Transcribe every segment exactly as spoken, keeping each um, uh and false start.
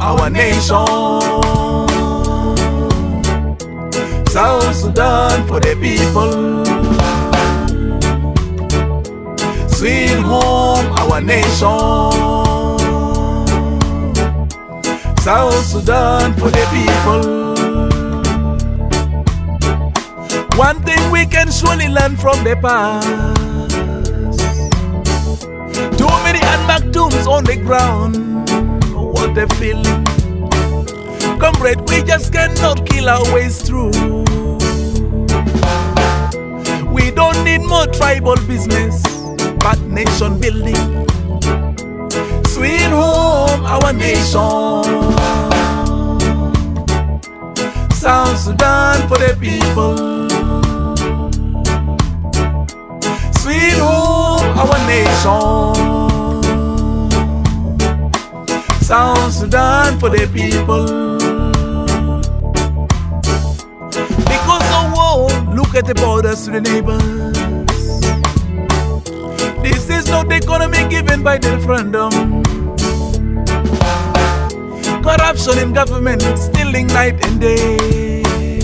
our nation. South Sudan for the people. Sweet home, our nation. South Sudan for the people. One thing we can surely learn from the past. Too many unmarked tombs on the ground. What a feeling. Comrade, we just cannot kill our ways through. We don't need more tribal business, but nation building. Sweet home, our nation. South Sudan for the people. Sweet home, our nation. South Sudan for the people. Because of war, look at the borders to the neighbors. This is not the economy given by the referendum. Corruption in government, stealing night and day.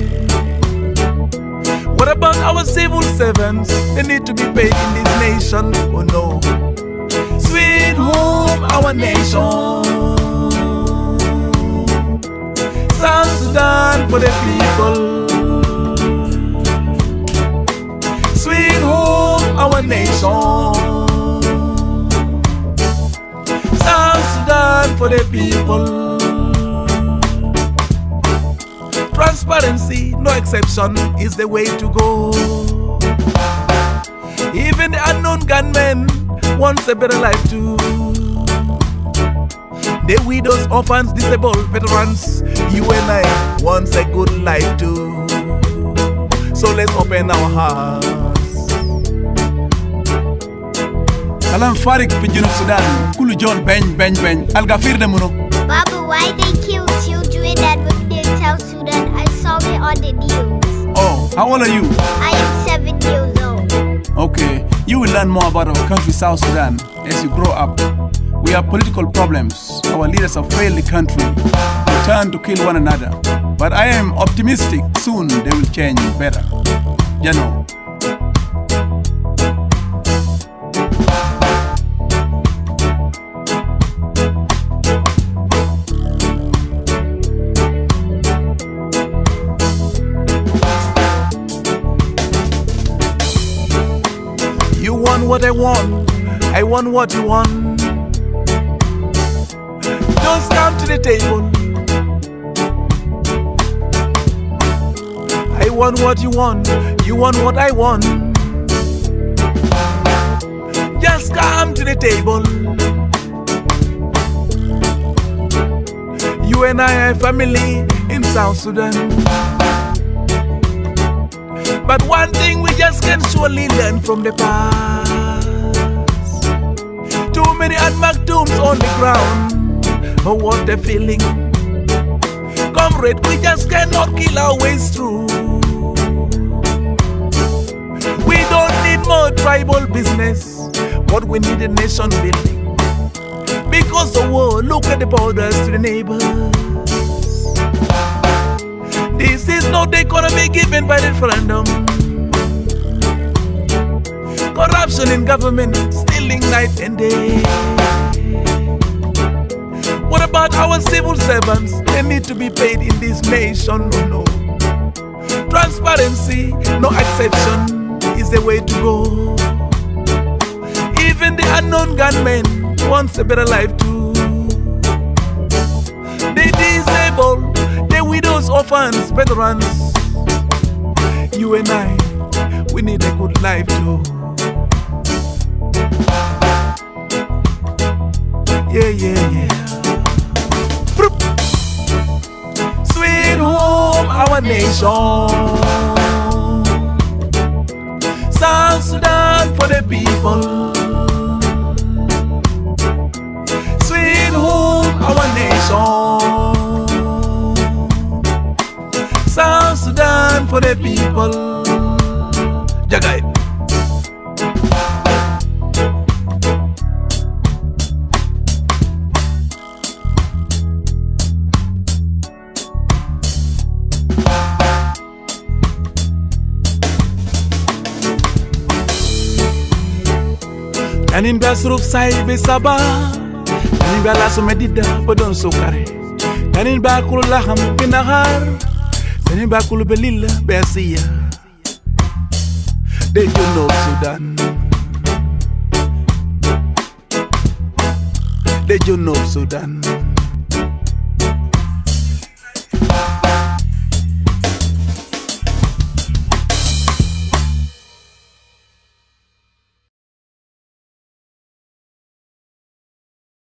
What about our civil servants? They need to be paid in this nation. Oh no. Sweet home, our nation. South Sudan for the people. Sweet home, our nation. South Sudan for the people. Transparency, no exception, is the way to go. Even the unknown gunmen wants a better life too. The widows, orphans, disabled, veterans, you and I wants a good life too. So let's open our hearts. Kalam Farik fi Junub Sudan, Kulu John Ben Ben Ben, Al-Gafir de Muno. Baba, why they kill children that would in South Sudan? I saw it on the news. Oh, how old are you? I am seven years old. Okay, you will learn more about our country, South Sudan, as you grow up. We have political problems. Our leaders have failed the country. They turn to kill one another. But I am optimistic. Soon they will change better. You know. You want what I want, I want what you want. Just come to the table. I want what you want, you want what I want. Just come to the table. You and I are family in South Sudan. But one thing we just can surely learn from the past. Too many unmarked tombs on the ground. Oh, what a feeling. Comrade, we just cannot kill our ways through. We don't need more tribal business, but we need a nation building. Because of war, look at the borders to the neighbors. This is not the economy given by the referendum. Corruption in government, stealing night and day. What about our civil servants? They need to be paid in this nation, no, no. Transparency, no exception, is the way to go. Even the unknown gunmen wants a better life too. The disabled, the widows, orphans, veterans, you and I, we need a good life too. Yeah, yeah, yeah. Sweet home, our nation. South Sudan for the people. Sweet home, our nation. South Sudan for the people. Jagai. Tanin ba suruf say be saba. Tanin ba la medida bodon sokare. Tanin ba kulu laham binahar. Tanin ba kulu belila besia. Did you know Sudan? Did you know Sudan?